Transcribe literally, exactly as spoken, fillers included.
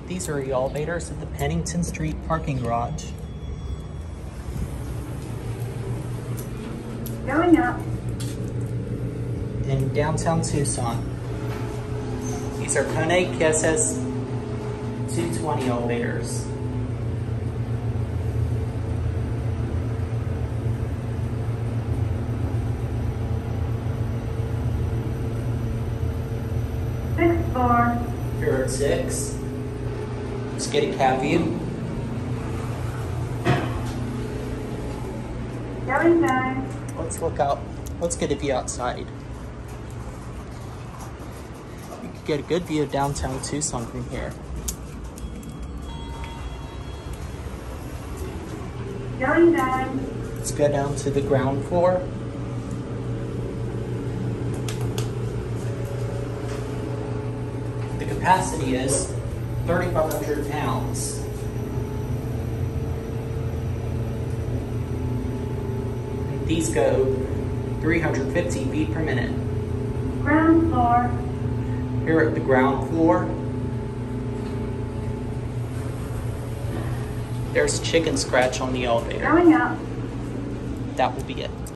These are the elevators at the Pennington Street parking garage. Going up. In downtown Tucson. These are Kone K S S two twenty elevators. Sixth floor. Here at six. Let's get a cab view. Going down. Let's look out. Let's get a view outside. You can get a good view of downtown Tucson from here. Going down. Let's go down to the ground floor. The capacity is thirty-five hundred pounds. And these go three hundred fifty feet per minute. Ground floor. Here at the ground floor, there's chicken scratch on the elevator. Going up. That will be it.